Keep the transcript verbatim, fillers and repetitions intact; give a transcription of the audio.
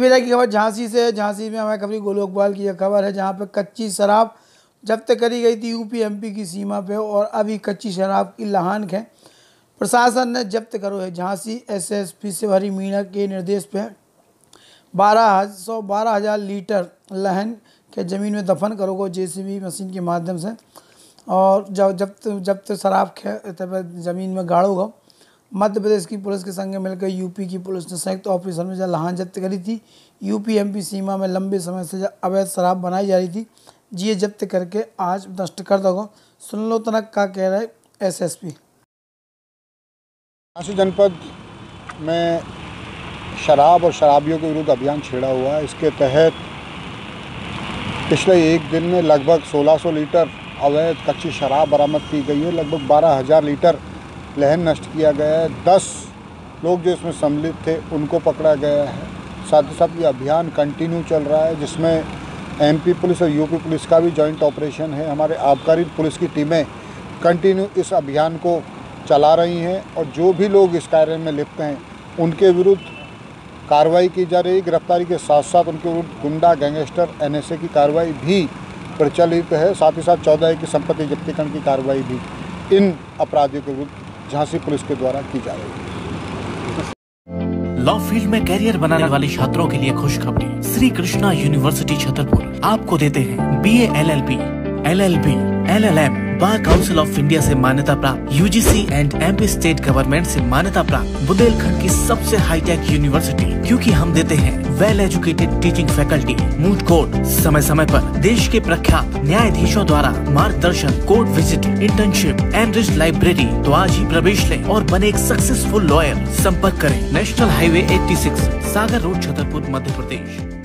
बेरा की खबर झांसी से है। झांसी में हमारे खबरी गोलोकवाल की यह खबर है, जहां पर कच्ची शराब जब्त करी गई थी यूपी एमपी की सीमा पे और अभी कच्ची शराब की लहान है। प्रशासन ने जब्त करो है। झांसी एसएसपी शिवहरी मीणा के निर्देश पे बारह सौ बारह हजार लीटर लहन के ज़मीन में दफन करोगे जेसीबी मशीन के माध्यम से, और जब जब्त जब्त शराब ज़मीन में गाड़ोगा। मध्य प्रदेश की पुलिस के संग मिलकर यूपी की पुलिस ने संयुक्त ऑपरेशन में जब लहान जब्त करी थी। यूपी एमपी सीमा में लंबे समय से अवैध शराब बनाई जा रही थी, ये जब्त करके आज नष्ट कर दोगे। सुन लो तनक का कह रहे एसएसपी। झांसी जनपद में शराब और शराबियों के विरुद्ध अभियान छेड़ा हुआ है। इसके तहत पिछले एक दिन में लगभग सोलह सौ लीटर अवैध कच्ची शराब बरामद की गई है। लगभग बारह हज़ार लीटर लहन नष्ट किया गया है। दस लोग जो इसमें सम्मिलित थे उनको पकड़ा गया है। साथ ही साथ ये अभियान कंटिन्यू चल रहा है, जिसमें एमपी पुलिस और यूपी पुलिस का भी जॉइंट ऑपरेशन है। हमारे आबकारी पुलिस की टीमें कंटिन्यू इस अभियान को चला रही हैं और जो भी लोग इस कार्य में लिप्त हैं उनके विरुद्ध कार्रवाई की जा रही है। गिरफ्तारी के साथ साथ उनके विरुद्ध गुंडा गैंगस्टर एनएसए की कार्रवाई भी प्रचलित है। साथ ही साथ चौदह की संपत्ति जब्तीकरण की कार्रवाई भी इन अपराधियों के विरुद्ध झांसी पुलिस के द्वारा की जा रही है। लॉ फील्ड में कैरियर बनाने वाले छात्रों के लिए खुशखबरी। श्री कृष्णा यूनिवर्सिटी छतरपुर आपको देते हैं BA LLB, LLB, LLM bar council of India से मान्यता प्राप्त, UGC and MP state government से मान्यता प्राप्त बुंदेलखंड की सबसे हाईटेक यूनिवर्सिटी, क्योंकि हम देते हैं well educated teaching faculty, moot court समय समय पर देश के प्रख्यात न्यायाधीशों द्वारा मार्गदर्शन, court visit, internship, enrich library. तो आज ही प्रवेश लें और बने एक सक्सेसफुल लॉयर। संपर्क करें नेशनल हाईवे छियासी, सागर रोड, छतरपुर, मध्य प्रदेश।